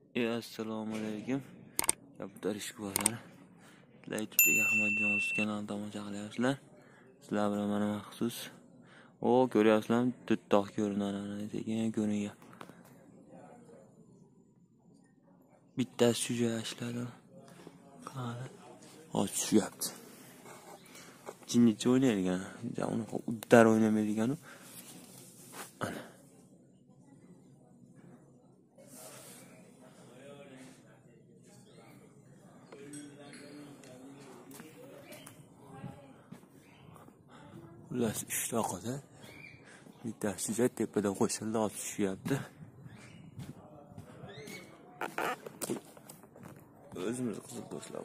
Assalomu alaykum. Kabutar ishqibozlari. Sizlar YouTube'dagi Ahmadjon Yusuf kanalini tomosha qilyapsizlar. Sizlar bilan mana maxsus. Ko'ryapsizlarmi? Tuttoq ko'rinadi degan ko'ringan. Bittasi tushayapti. Qani. Tushyapti. Jinnicha o'ynaydigan. Uni uddar o'ynamaydigan. Ana. Ular ishtoqada. Bittasi tepada qo'shildi, tushyapti. O'zimiz qizil do'stlar.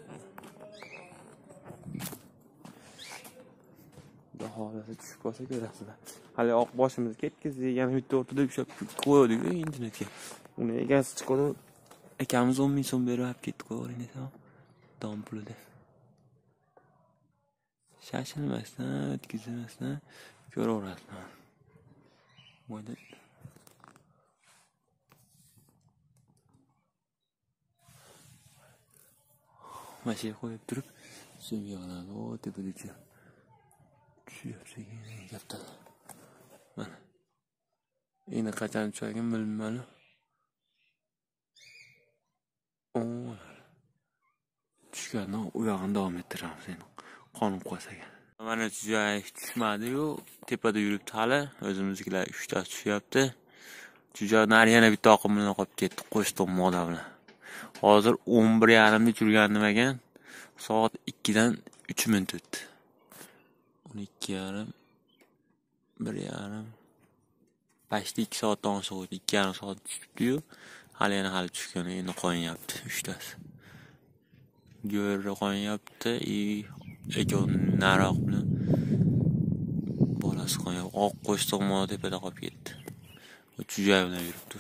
Xudo xolasa tushib qolsa ko'rasizlar. Hali oq boshimiz ketkizdi, yana bitta o'rtada ushlab qo'ydik internetga. Uni egasi chiqadi. Akamiz 10 ming so'm berib olib ketdi, qo'ying desam. Dom pulida. Shashilmasdan, o'tkazmasdan ko'raverasizlar. Mo'yda mashina qo'yib turib, senga oladi. Tepaga tushyapti gapda. Mana. Endi qachon tushagin bilmayman. Tushgandan u yog'ini davom ettiramiz endi. Qonib qolsaga. Mana joy tushmadi-yu, tepada yuribdi hali. O'zimizgilar 3 ta tushyapti. Jujoqdan yana bitta oqim bilan qolib ketdi, qo'shdim moda bilan. Hozir 11:30 da turgandim ekan. Soat 2 dan 3 minut o'tdi. 12:30, 1:30. Pashti 2 soatdan oshiq o'tdi. 2,5 soat tushibdi-yu. Hali tushgan, endi qonyapti 3 tasi. Go'rni qonyapti, ekon naroq bilan bolasi qonyapti. Oq qo'shtiq moda tepada qolib ketdi. Chujoy bilan yuribdi.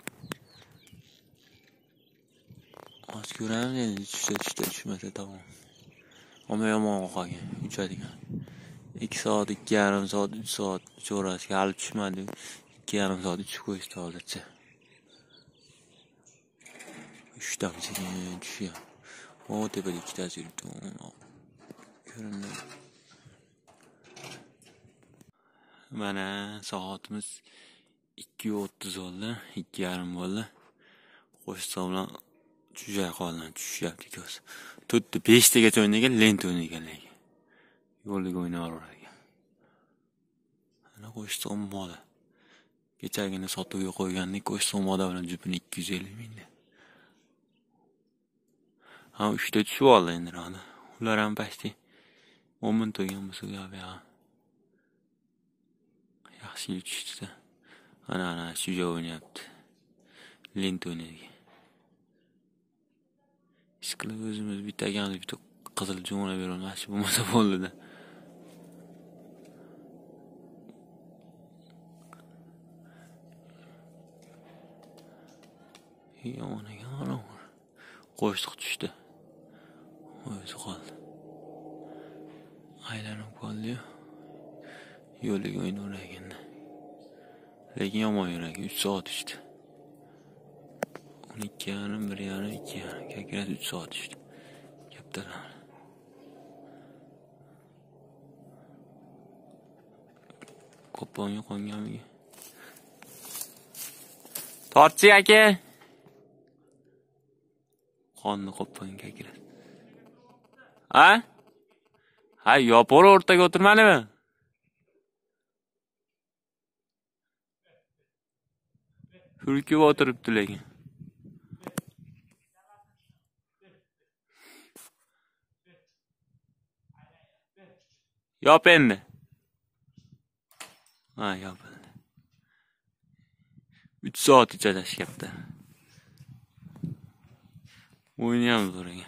Hozir ko'ramiz endi tushmasa tamom. Yomon qolgan, uchadigan. 2 soat, 2,5 soat, 3 soat cho'rasiga hali tushmadi. 2,5 soat uchib qo'yishdi hozircha. 3 daqiqaga tushyapti. Tepada 2 tasi yuribdi. Ko'rindi. Mana soatimiz 2:30 bo'ldi, 2:30 bo'ldi. Qo'shsa bilan tushay qolgan, tushyapti ko'z. 4:05 tagacha o'ynagan, lent o'ynagan lekin. Yo'lga o'ynaver ekan. Ana qo'shsa moda. Kechagina sotuvga qo'ygandik, qo'shsa moda bilan jupini 250 mingda. 3 ta tushib oldi endi rada. Ular ham pashti 10 ming to'ygan bo'lsa gap ya. Yaxshi tushdi. Ana shu joy o'ynayapti. Lent o'ynaydi. Ishqilib o'zimiz bitta qizil jo'na berolmas bo'lmasa bo'ldi-da. Yomon ekan, qo'shtiq tushdi. O'zi qoldi. Aylanib qoldi-yu. Yo'liga o'ynavergan. Lekin yomon yuragi 3 soat tushdi. 12:30, 1:30, 2:30. Kakrat 3 soat tushdi. Kaptalar. Qo'polga qonganmi? Tortchi aka. Qonni qo'polga kakrat. Ha, yopor o'rtaga o'tirmadimi? Hurkib o'tiribdi lekin. Yop endi. Yopildi. 3 soat ichadashyapti. O'ynayamiz o'raga.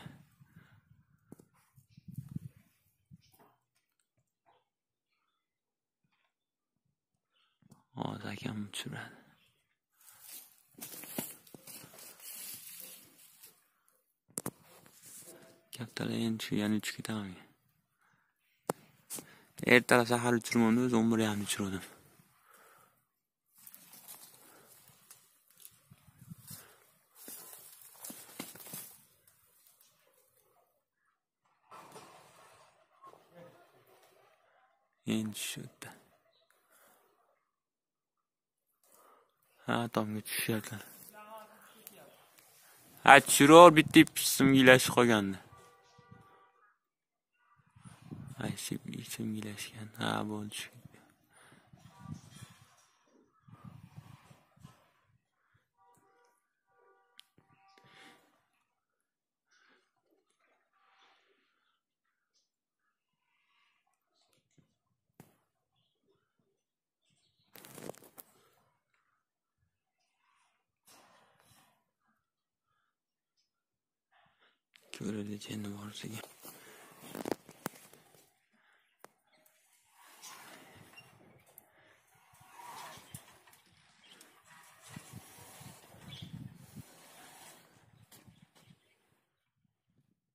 Hozir akam tushiradi. Kaptalar endi yana uchish ketaman. Ertalab sahar uchirmanda o'zi 11:30 uchirdim. Endi tushyapti. Ha, tomga tushyapti. Ha, tushiraver, bitta simgilashib qolgandi. Ay, simgilashgan. Ha, bo'ldi. Ko'radi endi borsiga.